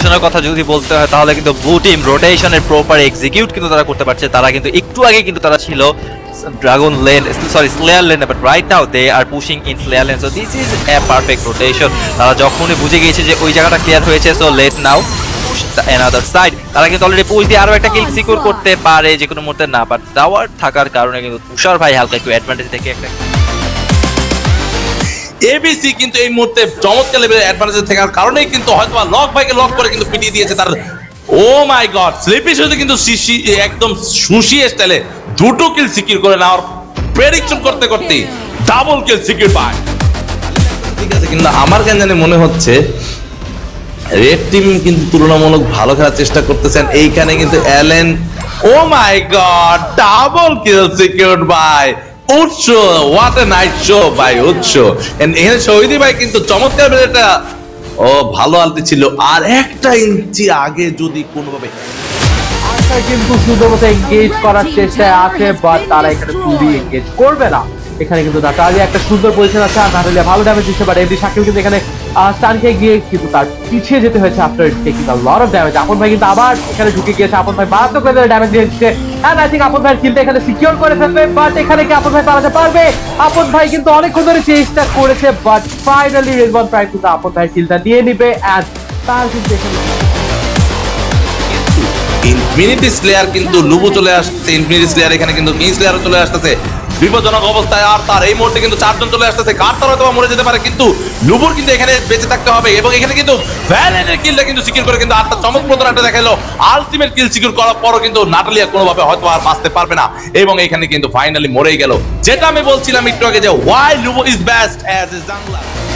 রোটেশনের কথা যদি বলতে হয় তাহলে কিন্তু ব্লু টিম রোটেশনের প্রপার এক্সিকিউট কিন্তু তারা করতে পারছে। তারা কিন্তু একটু আগে কিন্তু তারা ছিল dragon lane, sorry slayer lane, but right now they are pushing in slayer lane. So this is a perfect rotation. তারা যখনই বুঝে গিয়েছে যে ওই জায়গাটা ক্লিয়ার হয়েছে, so let now another side, তারা কিন্তু অলরেডি পুশ দিয়ে আরো একটা কিল সিকিউর করতে পারে যে কোনো মুহূর্তে না, বাট টাওয়ার থাকার কারণে কিন্তু তুষার ভাই হালকা একটু অ্যাডভান্টেজ থেকে একটা এবিসি কিন্তু এই মুহূর্তে চমৎকার লেভেলের অ্যাডভান্টেজ থাকার কারণেই কিন্তু হয়তো লক ভাইকে লক করে কিন্তু পিটিয়ে দিয়েছে তার। ও মাই গড, স্লিপি শুধু কিন্তু একদম সুশি স্টাইলে দুটো কিল সিকিউর করে নেওয়ার প্রেডিকশন করতে করতে ডাবল কিল সিকিউর পায়। ঠিক আছে, কিন্তু আমার কেন জানি মনে হচ্ছে রেড টিম কিন্তু তুলনামূলক ভালো খেলার চেষ্টা করতেছেন। এইখানে কিন্তু Allen, oh my god, double kill secured by Utsho. What a night show by Utsho. এখানে শহীদি ভাই কিন্তু চমৎকার একটা ভালো আলতি ছিল। আর একটা ইঞ্চি আগে যদি কোনোভাবে কিন্তু শুধুমাত্র এঙ্গেজ করার চেষ্টায় আছে, বাট তারা এখানে পুরো এঙ্গেজ করবে না। এখানে কিন্তু নাটালি একটা সুন্দর পজিশন আছে, আর নাটালিয়া ভালো ড্যামেজ দিচ্ছে, বাট এমনি শাকিল কিন্তু এখানে স্টানকে গিয়ে কিন্তু তার পিছিয়ে যেতে হয়েছে after taking a lot of damage. আপন ভাই কিন্তু আবার এখানে ঢুকে গিয়েছে, আপন ভাই মারাত্মক লেভেলের ড্যামেজ দিয়েছে, এন্ড আই থিংক আপন ভাইয়ের কিলটা এখানে সিকিউর করে ফেলবে, বাট এখানে কি আপন ভাই পালাতে পারবে? আপন ভাই কিন্তু অনেকক্ষণ ধরে চেষ্টা করেছে, বাট ফাইনালি রেজওয়ান প্রাইম কিন্তু আপন ভাইয়ের কিলটা নিয়ে নিবে, এন্ড তার কিন্তু এখানে ইনফিনিটি স্লেয়ার কিন্তু লুবু চলে আসছে। ইনফিনিটি স্লেয়ার এখানে কিন্তু কিং স্লেয়ারও চলে আসতেছে বিপজ্জনক অবস্থায়। আর তার এই মুহূর্তে কিন্তু 4 জন চলে আসতেছে। কার্তার হয়তো মরে যেতে পারে, কিন্তু লুবুর কিন্তু এখানে বেঁচে থাকতে হবে। এবং এখানে কিন্তু ভ্যালেন্টের কিলটা কিন্তু সিকিউর করে কিন্তু আত্মার চমকপ্রদ একটা দেখালো। আলটিমেট কিল সিকিউর করার পরও কিন্তু নাটালিয়া কোনোভাবে হয়তো আর বাঁচতে পারবে না, এবং এখানে কিন্তু ফাইনালি মরেই গেল। যেটা আমি বলছিলাম একটু আগে যে why Lubu is best as a জাংলার।